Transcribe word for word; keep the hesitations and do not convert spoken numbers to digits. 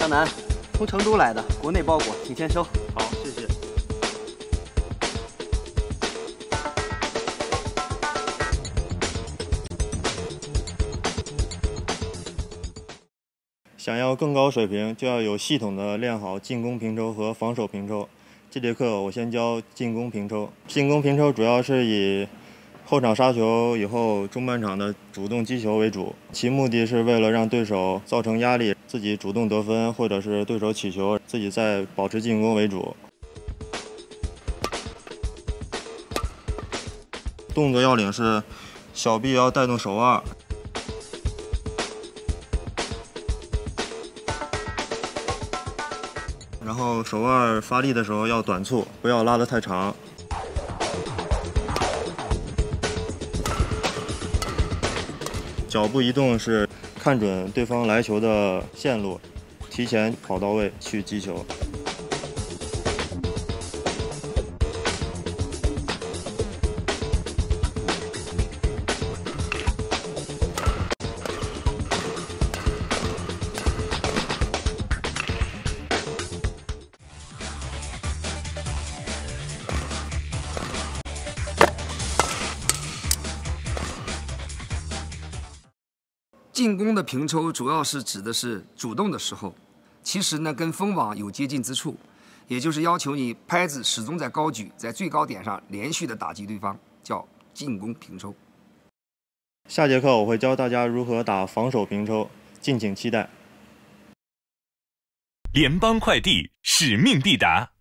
向南，从成都来的，国内包裹，请签收。 好，谢谢。想要更高水平，就要有系统的练好进攻平抽和防守平抽。这节课我先教进攻平抽。进攻平抽主要是以后场杀球以后中半场的主动击球为主，其目的是为了让对手造成压力，自己主动得分，或者是对手起球，自己再保持进攻为主。动作要领是小臂要带动手腕，然后手腕发力的时候要短促，不要拉得太长。脚步移动是看准对方来球的线路，提前跑到位去击球。 进攻的平抽主要是指的是主动的时候，其实呢跟封网有接近之处，也就是要求你拍子始终在高举，在最高点上连续的打击对方，叫进攻平抽。 下节课我会教大家如何打防守平抽，敬请期待。 联邦快递，使命必达。